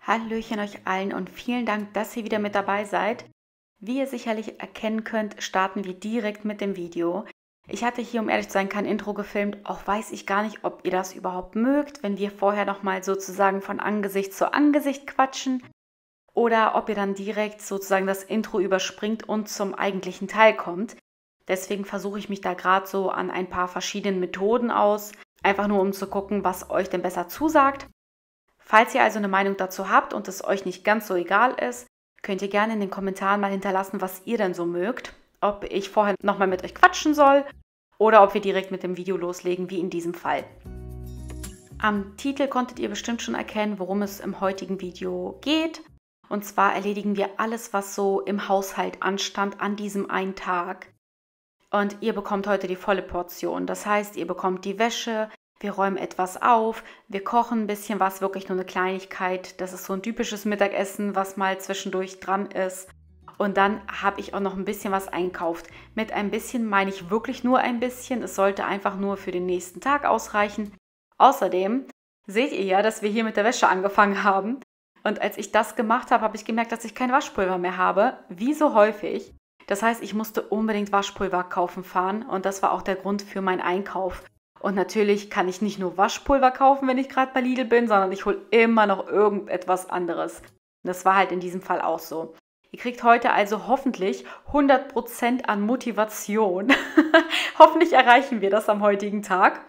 Hallöchen euch allen und vielen Dank, dass ihr wieder mit dabei seid. Wie ihr sicherlich erkennen könnt, starten wir direkt mit dem Video. Ich hatte hier, um ehrlich zu sein, kein Intro gefilmt, auch weiß ich gar nicht, ob ihr das überhaupt mögt, wenn wir vorher nochmal sozusagen von Angesicht zu Angesicht quatschen oder ob ihr dann direkt sozusagen das Intro überspringt und zum eigentlichen Teil kommt. Deswegen versuche ich mich da gerade so an ein paar verschiedenen Methoden aus, einfach nur um zu gucken, was euch denn besser zusagt. Falls ihr also eine Meinung dazu habt und es euch nicht ganz so egal ist, könnt ihr gerne in den Kommentaren mal hinterlassen, was ihr denn so mögt. Ob ich vorher nochmal mit euch quatschen soll oder ob wir direkt mit dem Video loslegen, wie in diesem Fall. Am Titel konntet ihr bestimmt schon erkennen, worum es im heutigen Video geht. Und zwar erledigen wir alles, was so im Haushalt anstand an diesem einen Tag. Und ihr bekommt heute die volle Portion. Das heißt, ihr bekommt die Wäsche, wir räumen etwas auf, wir kochen ein bisschen was, wirklich nur eine Kleinigkeit. Das ist so ein typisches Mittagessen, was mal zwischendurch dran ist. Und dann habe ich auch noch ein bisschen was einkauft. Mit ein bisschen meine ich wirklich nur ein bisschen. Es sollte einfach nur für den nächsten Tag ausreichen. Außerdem seht ihr ja, dass wir hier mit der Wäsche angefangen haben. Und als ich das gemacht habe, habe ich gemerkt, dass ich kein Waschpulver mehr habe. Wie so häufig. Das heißt, ich musste unbedingt Waschpulver kaufen fahren. Und das war auch der Grund für meinen Einkauf. Und natürlich kann ich nicht nur Waschpulver kaufen, wenn ich gerade bei Lidl bin, sondern ich hole immer noch irgendetwas anderes. Und das war halt in diesem Fall auch so. Ihr kriegt heute also hoffentlich 100% an Motivation. Hoffentlich erreichen wir das am heutigen Tag.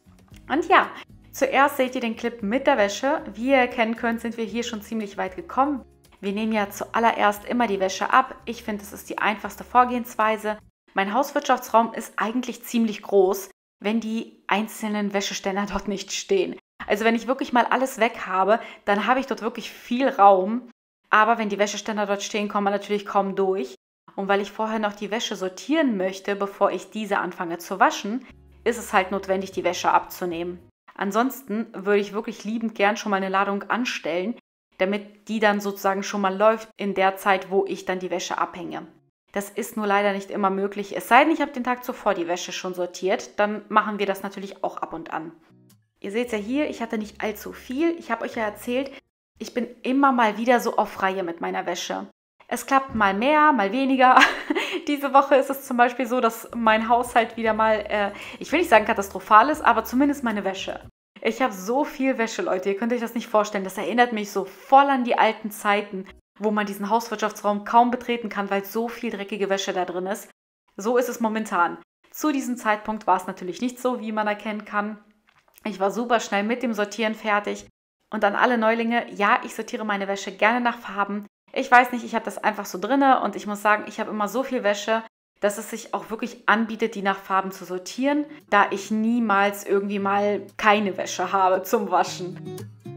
Und ja, zuerst seht ihr den Clip mit der Wäsche. Wie ihr erkennen könnt, sind wir hier schon ziemlich weit gekommen. Wir nehmen ja zuallererst immer die Wäsche ab. Ich finde, das ist die einfachste Vorgehensweise. Mein Hauswirtschaftsraum ist eigentlich ziemlich groß, wenn die einzelnen Wäscheständer dort nicht stehen. Also wenn ich wirklich mal alles weg habe, dann habe ich dort wirklich viel Raum. Aber wenn die Wäscheständer dort stehen, kommt man natürlich kaum durch. Und weil ich vorher noch die Wäsche sortieren möchte, bevor ich diese anfange zu waschen, ist es halt notwendig, die Wäsche abzunehmen. Ansonsten würde ich wirklich liebend gern schon mal eine Ladung anstellen, damit die dann sozusagen schon mal läuft in der Zeit, wo ich dann die Wäsche abhänge. Das ist nur leider nicht immer möglich, es sei denn, ich habe den Tag zuvor die Wäsche schon sortiert, dann machen wir das natürlich auch ab und an. Ihr seht es ja hier, ich hatte nicht allzu viel. Ich habe euch ja erzählt, ich bin immer mal wieder so auf Reihe mit meiner Wäsche. Es klappt mal mehr, mal weniger. Diese Woche ist es zum Beispiel so, dass mein Haushalt wieder mal, ich will nicht sagen katastrophal ist, aber zumindest meine Wäsche. Ich habe so viel Wäsche, Leute, ihr könnt euch das nicht vorstellen. Das erinnert mich so voll an die alten Zeiten, wo man diesen Hauswirtschaftsraum kaum betreten kann, weil so viel dreckige Wäsche da drin ist. So ist es momentan. Zu diesem Zeitpunkt war es natürlich nicht so, wie man erkennen kann. Ich war super schnell mit dem Sortieren fertig. Und an alle Neulinge, ja, ich sortiere meine Wäsche gerne nach Farben. Ich weiß nicht, ich habe das einfach so drinne und ich muss sagen, ich habe immer so viel Wäsche, dass es sich auch wirklich anbietet, die nach Farben zu sortieren, da ich niemals irgendwie mal keine Wäsche habe zum Waschen.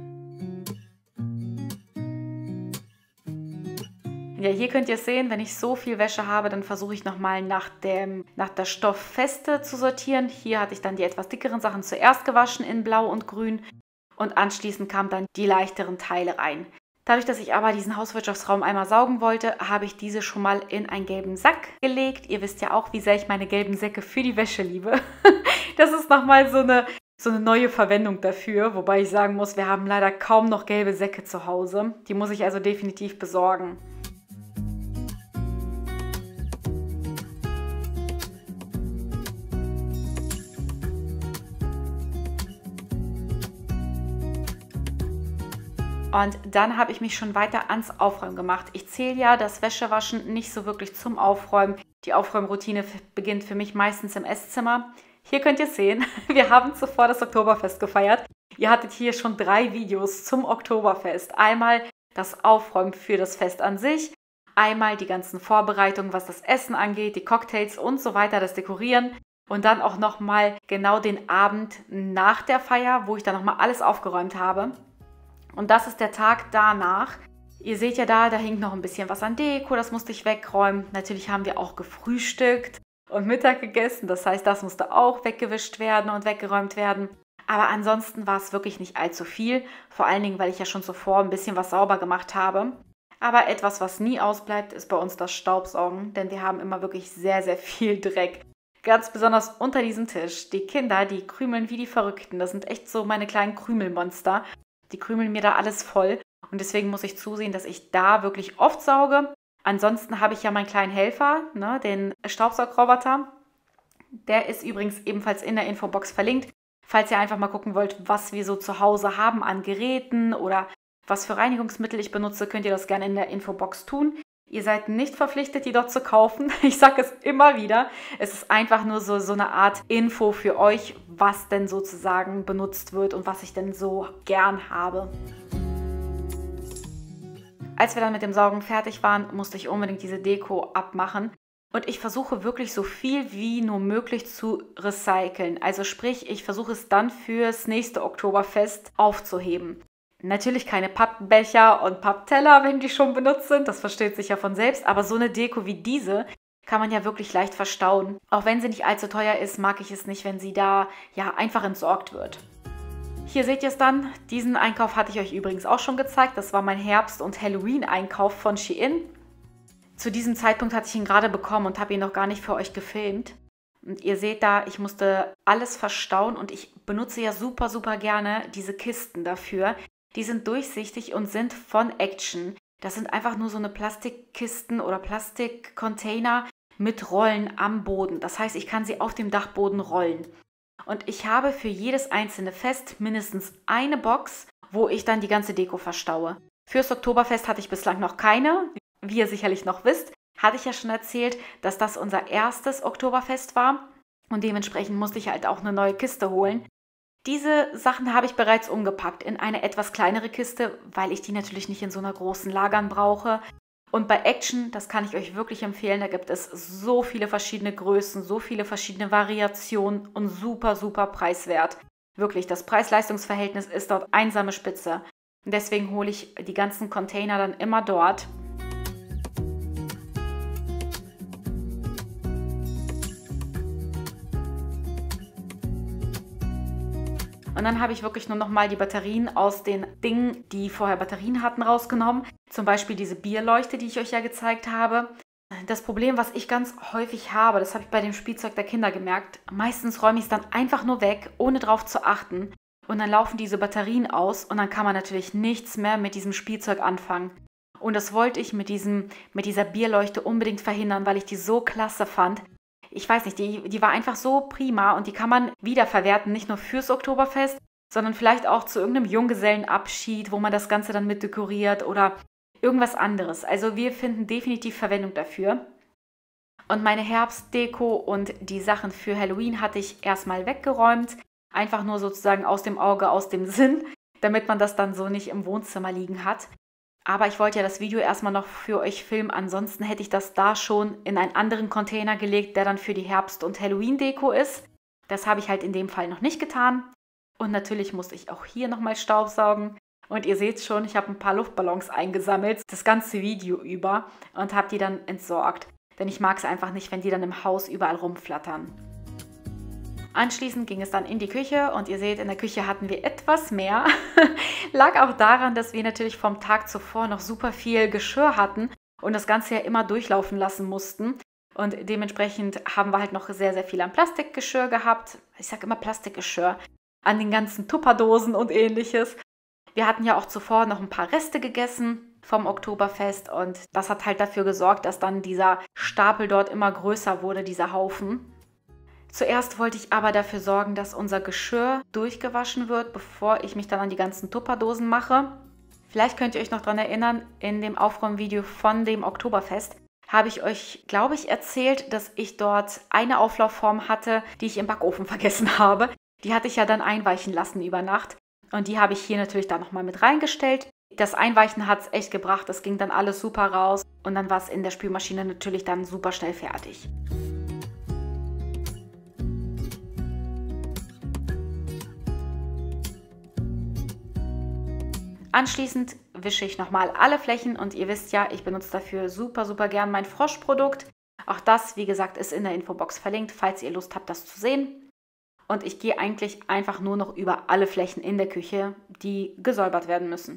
Ja, hier könnt ihr sehen, wenn ich so viel Wäsche habe, dann versuche ich nochmal nach der Stofffeste zu sortieren. Hier hatte ich dann die etwas dickeren Sachen zuerst gewaschen in Blau und Grün und anschließend kamen dann die leichteren Teile rein. Dadurch, dass ich aber diesen Hauswirtschaftsraum einmal saugen wollte, habe ich diese schon mal in einen gelben Sack gelegt. Ihr wisst ja auch, wie sehr ich meine gelben Säcke für die Wäsche liebe. Das ist nochmal so eine neue Verwendung dafür, wobei ich sagen muss, wir haben leider kaum noch gelbe Säcke zu Hause. Die muss ich also definitiv besorgen. Und dann habe ich mich schon weiter ans Aufräumen gemacht. Ich zähle ja das Wäschewaschen nicht so wirklich zum Aufräumen. Die Aufräumroutine beginnt für mich meistens im Esszimmer. Hier könnt ihr sehen, wir haben zuvor das Oktoberfest gefeiert. Ihr hattet hier schon 3 Videos zum Oktoberfest. Einmal das Aufräumen für das Fest an sich, einmal die ganzen Vorbereitungen, was das Essen angeht, die Cocktails und so weiter, das Dekorieren. Und dann auch nochmal genau den Abend nach der Feier, wo ich dann nochmal alles aufgeräumt habe. Und das ist der Tag danach. Ihr seht ja da hängt noch ein bisschen was an Deko, das musste ich wegräumen. Natürlich haben wir auch gefrühstückt und Mittag gegessen. Das heißt, das musste auch weggewischt werden und weggeräumt werden. Aber ansonsten war es wirklich nicht allzu viel. Vor allen Dingen, weil ich ja schon zuvor ein bisschen was sauber gemacht habe. Aber etwas, was nie ausbleibt, ist bei uns das Staubsaugen. Denn wir haben immer wirklich sehr, sehr viel Dreck. Ganz besonders unter diesem Tisch. Die Kinder, die krümeln wie die Verrückten. Das sind echt so meine kleinen Krümelmonster. Die krümeln mir da alles voll. Und deswegen muss ich zusehen, dass ich da wirklich oft sauge. Ansonsten habe ich ja meinen kleinen Helfer, ne, den Staubsaugroboter. Der ist übrigens ebenfalls in der Infobox verlinkt. Falls ihr einfach mal gucken wollt, was wir so zu Hause haben an Geräten oder was für Reinigungsmittel ich benutze, könnt ihr das gerne in der Infobox tun. Ihr seid nicht verpflichtet, die dort zu kaufen. Ich sage es immer wieder. Es ist einfach nur so eine Art Info für euch, was denn sozusagen benutzt wird und was ich denn so gern habe. Als wir dann mit dem Saugen fertig waren, musste ich unbedingt diese Deko abmachen. Und ich versuche wirklich so viel wie nur möglich zu recyceln. Also sprich, ich versuche es dann fürs nächste Oktoberfest aufzuheben. Natürlich keine Pappbecher und Pappteller, wenn die schon benutzt sind. Das versteht sich ja von selbst. Aber so eine Deko wie diese kann man ja wirklich leicht verstauen. Auch wenn sie nicht allzu teuer ist, mag ich es nicht, wenn sie da ja einfach entsorgt wird. Hier seht ihr es dann. Diesen Einkauf hatte ich euch übrigens auch schon gezeigt. Das war mein Herbst- und Halloween-Einkauf von Shein. Zu diesem Zeitpunkt hatte ich ihn gerade bekommen und habe ihn noch gar nicht für euch gefilmt. Und ihr seht da, ich musste alles verstauen und ich benutze ja super, super gerne diese Kisten dafür. Die sind durchsichtig und sind von Action. Das sind einfach nur so eine Plastikkisten oder Plastikcontainer mit Rollen am Boden. Das heißt, ich kann sie auf dem Dachboden rollen. Und ich habe für jedes einzelne Fest mindestens eine Box, wo ich dann die ganze Deko verstaue. Fürs Oktoberfest hatte ich bislang noch keine. Wie ihr sicherlich noch wisst, hatte ich ja schon erzählt, dass das unser erstes Oktoberfest war. Und dementsprechend musste ich halt auch eine neue Kiste holen. Diese Sachen habe ich bereits umgepackt in eine etwas kleinere Kiste, weil ich die natürlich nicht in so einer großen Lagern brauche. Und bei Action, das kann ich euch wirklich empfehlen, da gibt es so viele verschiedene Größen, so viele verschiedene Variationen und super, super preiswert. Wirklich, das Preis-Leistungs-Verhältnis ist dort einsame Spitze. Und deswegen hole ich die ganzen Container dann immer dort. Und dann habe ich wirklich nur noch mal die Batterien aus den Dingen, die vorher Batterien hatten, rausgenommen. Zum Beispiel diese Bierleuchte, die ich euch ja gezeigt habe. Das Problem, was ich ganz häufig habe, das habe ich bei dem Spielzeug der Kinder gemerkt, meistens räume ich es dann einfach nur weg, ohne drauf zu achten. Und dann laufen diese Batterien aus und dann kann man natürlich nichts mehr mit diesem Spielzeug anfangen. Und das wollte ich mit dieser Bierleuchte unbedingt verhindern, weil ich die so klasse fand. Ich weiß nicht, die war einfach so prima und die kann man wiederverwerten, nicht nur fürs Oktoberfest, sondern vielleicht auch zu irgendeinem Junggesellenabschied, wo man das Ganze dann mit dekoriert oder irgendwas anderes. Also wir finden definitiv Verwendung dafür. Und meine Herbstdeko und die Sachen für Halloween hatte ich erstmal weggeräumt. Einfach nur sozusagen aus dem Auge, aus dem Sinn, damit man das dann so nicht im Wohnzimmer liegen hat. Aber ich wollte ja das Video erstmal noch für euch filmen, ansonsten hätte ich das da schon in einen anderen Container gelegt, der dann für die Herbst- und Halloween-Deko ist. Das habe ich halt in dem Fall noch nicht getan. Und natürlich musste ich auch hier nochmal staubsaugen. Und ihr seht schon, ich habe ein paar Luftballons eingesammelt, das ganze Video über, und habe die dann entsorgt. Denn ich mag es einfach nicht, wenn die dann im Haus überall rumflattern. Anschließend ging es dann in die Küche und ihr seht, in der Küche hatten wir etwas mehr. Lag auch daran, dass wir natürlich vom Tag zuvor noch super viel Geschirr hatten und das Ganze ja immer durchlaufen lassen mussten. Und dementsprechend haben wir halt noch sehr, sehr viel an Plastikgeschirr gehabt. Ich sage immer Plastikgeschirr. An den ganzen Tupperdosen und ähnliches. Wir hatten ja auch zuvor noch ein paar Reste gegessen vom Oktoberfest und das hat halt dafür gesorgt, dass dann dieser Stapel dort immer größer wurde, dieser Haufen. Zuerst wollte ich aber dafür sorgen, dass unser Geschirr durchgewaschen wird, bevor ich mich dann an die ganzen Tupperdosen mache. Vielleicht könnt ihr euch noch daran erinnern, in dem Aufräumvideo von dem Oktoberfest habe ich euch, glaube ich, erzählt, dass ich dort eine Auflaufform hatte, die ich im Backofen vergessen habe. Die hatte ich ja dann einweichen lassen über Nacht und die habe ich hier natürlich dann nochmal mit reingestellt. Das Einweichen hat es echt gebracht, das ging dann alles super raus und dann war es in der Spülmaschine natürlich dann super schnell fertig. Anschließend wische ich nochmal alle Flächen und ihr wisst ja, ich benutze dafür super, super gern mein Frosch-Produkt. Auch das, wie gesagt, ist in der Infobox verlinkt, falls ihr Lust habt, das zu sehen. Und ich gehe eigentlich einfach nur noch über alle Flächen in der Küche, die gesäubert werden müssen.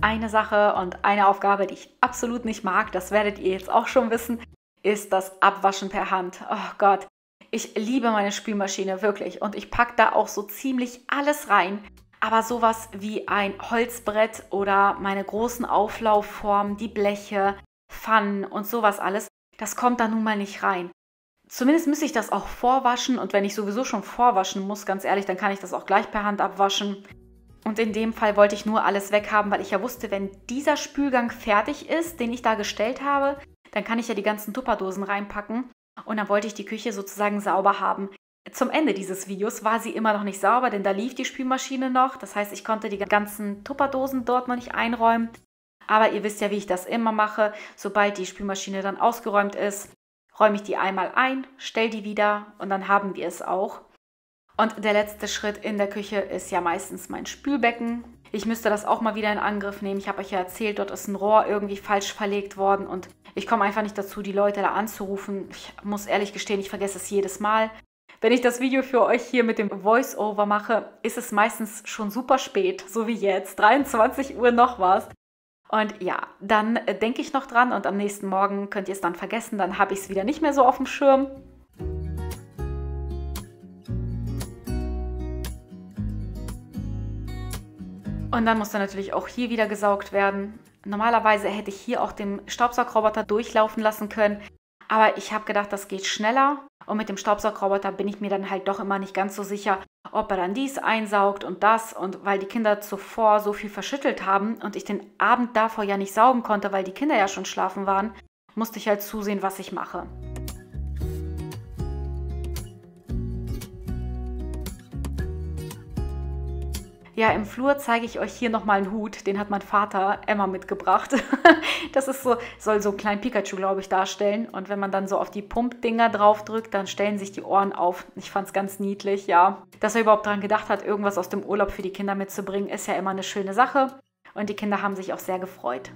eine Sache und eine Aufgabe, die ich absolut nicht mag, das werdet ihr jetzt auch schon wissen, ist das Abwaschen per Hand. Oh Gott, ich liebe meine Spülmaschine wirklich und ich packe da auch so ziemlich alles rein. Aber sowas wie ein Holzbrett oder meine großen Auflaufformen, die Bleche, Pfannen und sowas alles, das kommt da nun mal nicht rein. Zumindest müsste ich das auch vorwaschen und wenn ich sowieso schon vorwaschen muss, ganz ehrlich, dann kann ich das auch gleich per Hand abwaschen. Und in dem Fall wollte ich nur alles weghaben, weil ich ja wusste, wenn dieser Spülgang fertig ist, den ich da gestellt habe, dann kann ich ja die ganzen Tupperdosen reinpacken und dann wollte ich die Küche sozusagen sauber haben. Zum Ende dieses Videos war sie immer noch nicht sauber, denn da lief die Spülmaschine noch. Das heißt, ich konnte die ganzen Tupperdosen dort noch nicht einräumen. Aber ihr wisst ja, wie ich das immer mache. Sobald die Spülmaschine dann ausgeräumt ist, räume ich die einmal ein, stelle die wieder und dann haben wir es auch. Und der letzte Schritt in der Küche ist ja meistens mein Spülbecken. Ich müsste das auch mal wieder in Angriff nehmen. Ich habe euch ja erzählt, dort ist ein Rohr irgendwie falsch verlegt worden und ich komme einfach nicht dazu, die Leute da anzurufen. Ich muss ehrlich gestehen, ich vergesse es jedes Mal. Wenn ich das Video für euch hier mit dem Voice-Over mache, ist es meistens schon super spät, so wie jetzt, 23 Uhr noch was. Und ja, dann denke ich noch dran und am nächsten Morgen könnt ihr es dann vergessen, dann habe ich es wieder nicht mehr so auf dem Schirm. Und dann muss dann natürlich auch hier wieder gesaugt werden. Normalerweise hätte ich hier auch den Staubsaugroboter durchlaufen lassen können, aber ich habe gedacht, das geht schneller. Und mit dem Staubsaugroboter bin ich mir dann halt doch immer nicht ganz so sicher, ob er dann dies einsaugt und das. Und weil die Kinder zuvor so viel verschüttelt haben und ich den Abend davor ja nicht saugen konnte, weil die Kinder ja schon schlafen waren, musste ich halt zusehen, was ich mache. Ja, im Flur zeige ich euch hier nochmal einen Hut, den hat mein Vater Emma mitgebracht. Das ist so, soll so einen kleinen Pikachu, glaube ich, darstellen. Und wenn man dann so auf die Pumpdinger drauf drückt, dann stellen sich die Ohren auf. Ich fand es ganz niedlich, ja. Dass er überhaupt daran gedacht hat, irgendwas aus dem Urlaub für die Kinder mitzubringen, ist ja immer eine schöne Sache. Und die Kinder haben sich auch sehr gefreut.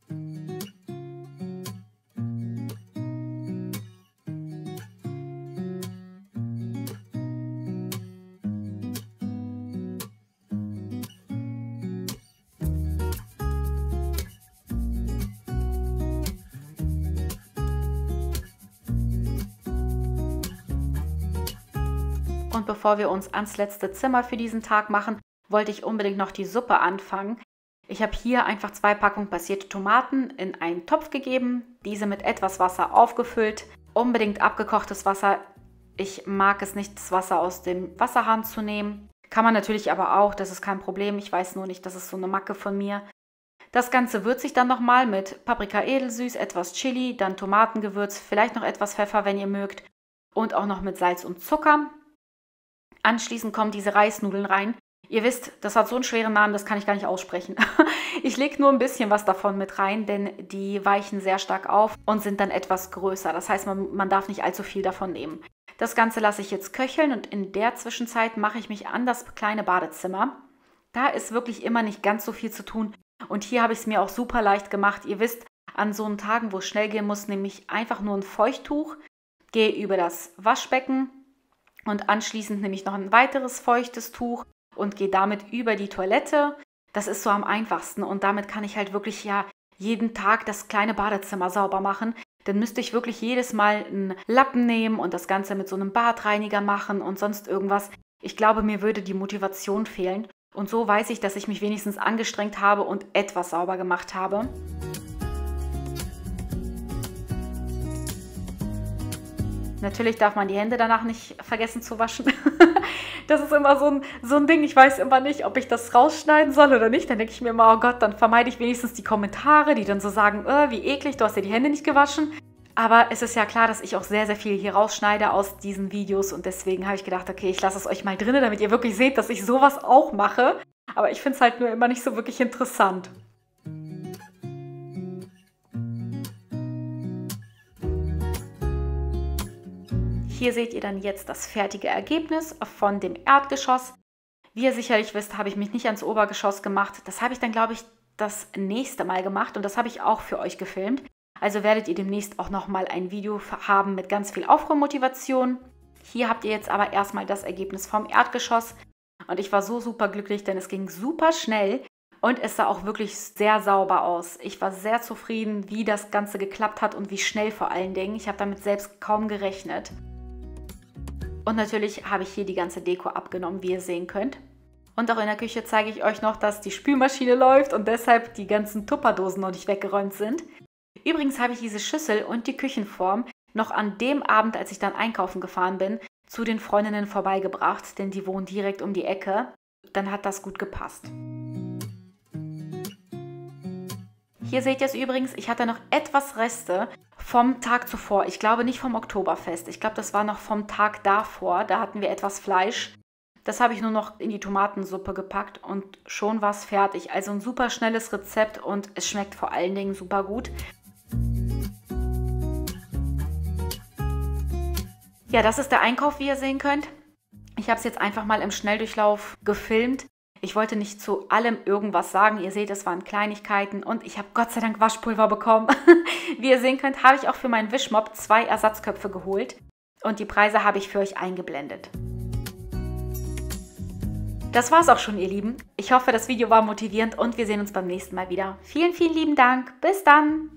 Und bevor wir uns ans letzte Zimmer für diesen Tag machen, wollte ich unbedingt noch die Suppe anfangen. Ich habe hier einfach 2 Packungen passierte Tomaten in einen Topf gegeben, diese mit etwas Wasser aufgefüllt, unbedingt abgekochtes Wasser. Ich mag es nicht, das Wasser aus dem Wasserhahn zu nehmen. Kann man natürlich aber auch, das ist kein Problem. Ich weiß nur nicht, das ist so eine Macke von mir. Das Ganze würze ich dann nochmal mit Paprika edelsüß, etwas Chili, dann Tomatengewürz, vielleicht noch etwas Pfeffer, wenn ihr mögt und auch noch mit Salz und Zucker. Anschließend kommen diese Reisnudeln rein. Ihr wisst, das hat so einen schweren Namen, das kann ich gar nicht aussprechen. Ich lege nur ein bisschen was davon mit rein, denn die weichen sehr stark auf und sind dann etwas größer. Das heißt, man darf nicht allzu viel davon nehmen. Das Ganze lasse ich jetzt köcheln und in der Zwischenzeit mache ich mich an das kleine Badezimmer. Da ist wirklich immer nicht ganz so viel zu tun und hier habe ich es mir auch super leicht gemacht. Ihr wisst, an so einen Tagen, wo es schnell gehen muss, nehme ich einfach nur ein Feuchttuch, gehe über das Waschbecken und anschließend nehme ich noch ein weiteres feuchtes Tuch und gehe damit über die Toilette. Das ist so am einfachsten und damit kann ich halt wirklich ja jeden Tag das kleine Badezimmer sauber machen. Dann müsste ich wirklich jedes Mal einen Lappen nehmen und das Ganze mit so einem Badreiniger machen und sonst irgendwas. Ich glaube, mir würde die Motivation fehlen. Und so weiß ich, dass ich mich wenigstens angestrengt habe und etwas sauber gemacht habe. Natürlich darf man die Hände danach nicht vergessen zu waschen. Das ist immer so ein Ding. Ich weiß immer nicht, ob ich das rausschneiden soll oder nicht. Dann denke ich mir immer, oh Gott, dann vermeide ich wenigstens die Kommentare, die dann so sagen, wie eklig, du hast dir die Hände nicht gewaschen. Aber es ist ja klar, dass ich auch sehr, sehr viel hier rausschneide aus diesen Videos. Und deswegen habe ich gedacht, okay, ich lasse es euch mal drin, damit ihr wirklich seht, dass ich sowas auch mache. Aber ich finde es halt nur immer nicht so wirklich interessant. Hier seht ihr dann jetzt das fertige Ergebnis von dem Erdgeschoss. Wie ihr sicherlich wisst, habe ich mich nicht ans Obergeschoss gemacht. Das habe ich dann, glaube ich, das nächste Mal gemacht und das habe ich auch für euch gefilmt. Also werdet ihr demnächst auch nochmal ein Video haben mit ganz viel Aufräummotivation. Hier habt ihr jetzt aber erstmal das Ergebnis vom Erdgeschoss. Und ich war so super glücklich, denn es ging super schnell. Und es sah auch wirklich sehr sauber aus. Ich war sehr zufrieden, wie das Ganze geklappt hat und wie schnell vor allen Dingen. Ich habe damit selbst kaum gerechnet. Und natürlich habe ich hier die ganze Deko abgenommen, wie ihr sehen könnt. Und auch in der Küche zeige ich euch noch, dass die Spülmaschine läuft und deshalb die ganzen Tupperdosen noch nicht weggeräumt sind. Übrigens habe ich diese Schüssel und die Küchenform noch an dem Abend, als ich dann einkaufen gefahren bin, zu den Freundinnen vorbeigebracht, denn die wohnen direkt um die Ecke. Dann hat das gut gepasst. Hier seht ihr es übrigens, ich hatte noch etwas Reste vom Tag zuvor. Ich glaube nicht vom Oktoberfest. Ich glaube, das war noch vom Tag davor. Da hatten wir etwas Fleisch. Das habe ich nur noch in die Tomatensuppe gepackt und schon war es fertig. Also ein super schnelles Rezept und es schmeckt vor allen Dingen super gut. Ja, das ist der Einkauf, wie ihr sehen könnt. Ich habe es jetzt einfach mal im Schnelldurchlauf gefilmt. Ich wollte nicht zu allem irgendwas sagen. Ihr seht, es waren Kleinigkeiten und ich habe Gott sei Dank Waschpulver bekommen. Wie ihr sehen könnt, habe ich auch für meinen Wischmopp 2 Ersatzköpfe geholt und die Preise habe ich für euch eingeblendet. Das war's auch schon, ihr Lieben. Ich hoffe, das Video war motivierend und wir sehen uns beim nächsten Mal wieder. Vielen, vielen lieben Dank. Bis dann!